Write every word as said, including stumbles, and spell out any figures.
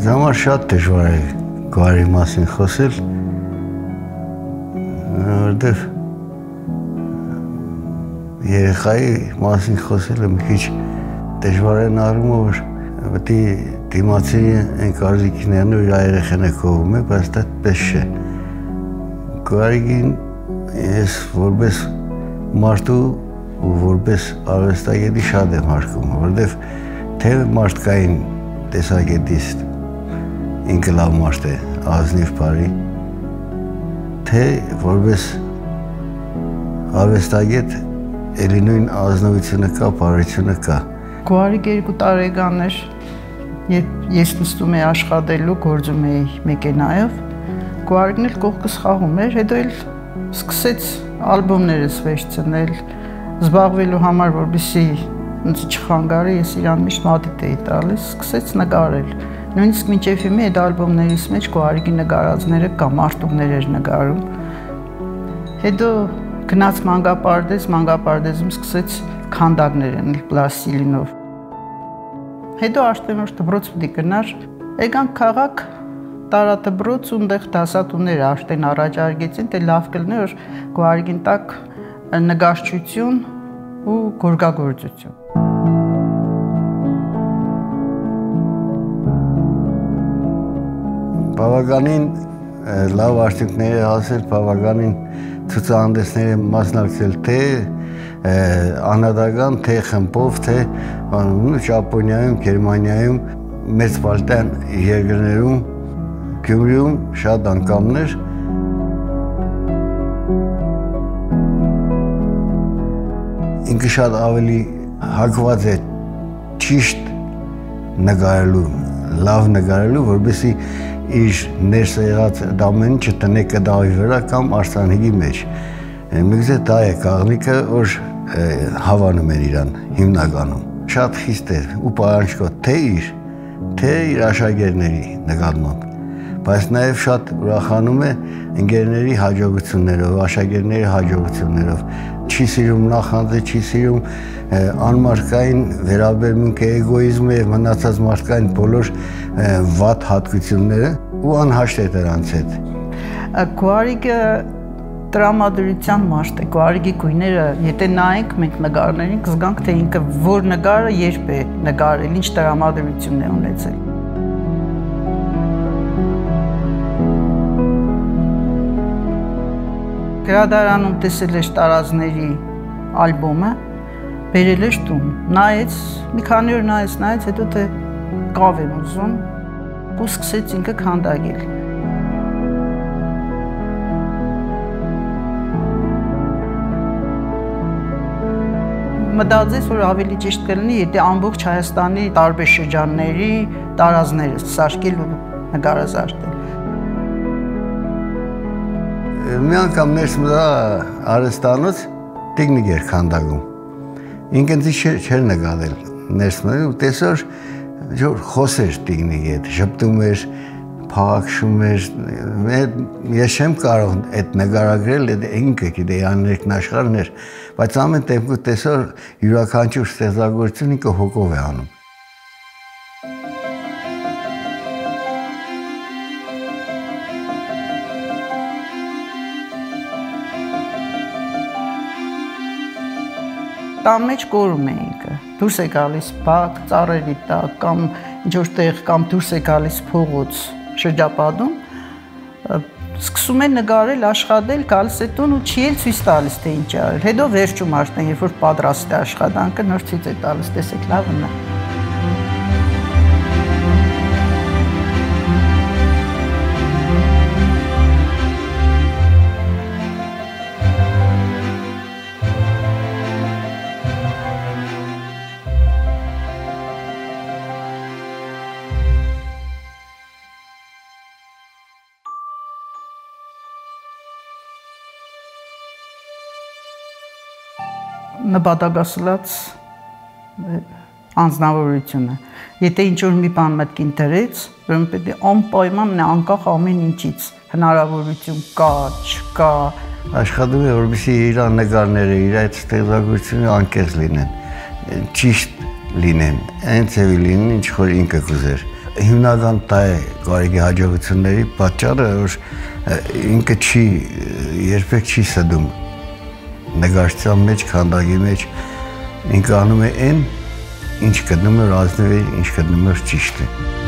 համար շատ դժվար է գարի մասին խոսել, որտեվ երեխայի մասին խոսելը մի քիչ դժվար է առումով, որ պետք է դիմացի այն կարծիքներն ու իր երեխան է կողում է, բայց դա այդպես չէ։ Գարիգին ես որպես մարդու ու որպես արվեստագետի շատ եմ հարգում, որտեվ թե մարդկային տեսակետից ինքը լավ մարդ է, ազնիվ բարի, թե որպես արվեստագետ էլի նույն ազնվությունը կա, բարությունը կա։ Գարիգ երկու տարեկան էր, երբ ես նստում էի աշխատելու, գործում էի մեքենայով, Գարիգն էլ կողքս խաղում էր, հետո էլ սկսեց ալբոմներս վերցնել, զբաղվելու համար, որպեսզի ինձ չխանգարի, ես իրան միշտ մատիտ էի տալիս, սկսեց նկարել։ Նույնիսկ մինչև հիմա այդ ալբոմներից մեջ Գարիգի նկարածները կա, մարդուկներ էր նկարում։ Հետո գնաց մանկապարտեզ, մանկապարտեզում սկսեց քանդակներ անել պլաստիլինով։ Հետո արդեն որ դպրոց պիտի գնար, եկանք քաղաք տարատպրոց ու այնտեղ դասատուները արդեն առաջարկեցին, թե լավ կլինի որ Գարիգին տակ նկարչություն ու գորգագործություն։ Բավականին լավ արդյունքներ է հասել, բավականին ցուցահանդեսների մասնակցել թե անհատական, թե խմբով, թե Ճապոնիայում, Գերմանիայում, մեծ բալտյան երկրներում, Գյումրիում շատ անգամներ։ Ինքը շատ ավելի հակված է ճիշտ նկարելու, լավ նկարելու, որպեսզի իր ներսը եղած ամեն ինչը տնե կդավի վրա կամ արձանիկի մեջ։ Միգուցե դա է կաղնիկը, որ հավանում են իրան հիմնականում։ Շատ խիստ է ու պարանջկոտ թե իր, թե իր աշակերտների նկատմամբ, բայց նաև շատ ուրախանում է ընկերների հաջողություններով, աշակերտների հաջողություններով։ Չի սիրում նախանձը, չի սիրում անմարդկային վերաբերմունքը, էգոիզմը եւ մնացած մարդկային բոլոր վատ հատկությունները ու անհաշտ է դրանց հետ։ Գարիգը տրամադրության մարդ է, Գարիգի գույները, եթե նայենք մենք նկարներին, կզգանք թե ինքը որ նկարը երբ է նկարել, ինչ տրամադրություն է ունեցել։ Գրադարանում տեսել էր տարազների ալբոմը, բերել էր տուն, նայեց, մի քանի օր նայեց, նայեց, հետո թե կավ եմ ուզում ու սկսեց ինքը քանդակել։ Մտածեց, որ ավելի ճիշտ կլինի, եթե ամբողջ Հայաստանի տարբեր շրջանների տարազները սարքել ու նկարազարդել։ Մի անգամ ներս մտա արհեստանոց տիկնիկ էր քանդակում։ Ինքը ինձ չէր նկարել ներս մտա ու տեսար որ խոսեր տիկնիկի հետ, ժպտում էր, փաղաքշում էր։ Ես չեմ կարող այդ նկարագրել, ինքը գիտեի աներկնաշխարհն էր, բայց ամեն դեպքում տեսար յուրաքանչյուր ստեղծագործություն ինքը հոգով է անում։ Տան մեջ կորում է ինքը, դուրս է գալիս բակ, ծառերի տակ, կամ ինչ-որ տեղ, կամ դուրս է գալիս փողոց շրջապատում, սկսում է նկարել, աշխատել, գալիս է տուն ու չի էլ ցույց տալիս, թե ինչ է արել։ Հետո վերջում արդեն, երբ որ պատրաստ է աշխատանքը, նոր ցույց է տալիս, տեսեք լավն է։ Նպատակասլաց անձնավորությունը։ Եթե ինչ-որ մի բան մտքին դրեց, ուրեմն պետք է անպայման անկախ ամեն ինչից հնարավորություն կա, չկա։ Աշխատում է, որպեսզի իր նկարները, իր այդ ստեղծագործությունը անկեղծ լինեն, ճիշտ լինեն, այն ձևի լինեն, ինչ որ ինքը կուզեր։ հիմնական դա է Գարեգի հաջողությունների պատճառը, որ ինքը չի երբեք չի սդում նկարչության մեջ, քանդակի մեջ, ինքը անում է այն, ինչ գտնում է ռազմավեր, ինչ գտնում է ճիշտ է։